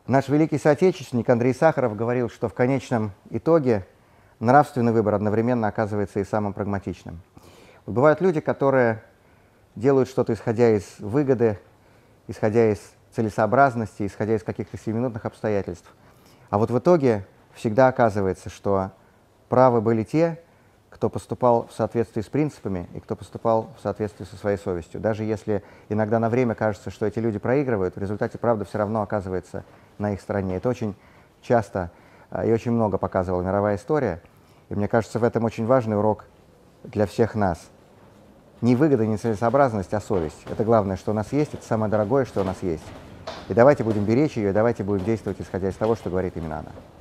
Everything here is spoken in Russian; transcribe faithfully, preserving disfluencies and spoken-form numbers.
Наш великий соотечественник Андрей Сахаров говорил, что в конечном итоге нравственный выбор одновременно оказывается и самым прагматичным. Вот бывают люди, которые делают что-то исходя из выгоды, исходя из целесообразности, исходя из каких-то сиюминутных обстоятельств. А вот в итоге всегда оказывается, что правы были те, кто поступал в соответствии с принципами и кто поступал в соответствии со своей совестью. Даже если иногда на время кажется, что эти люди проигрывают, в результате правда все равно оказывается на их стороне. Это очень часто и очень много показывала мировая история. И мне кажется, в этом очень важный урок для всех нас. Не выгода, не целесообразность, а совесть. Это главное, что у нас есть, это самое дорогое, что у нас есть. И давайте будем беречь ее, и давайте будем действовать, исходя из того, что говорит именно она.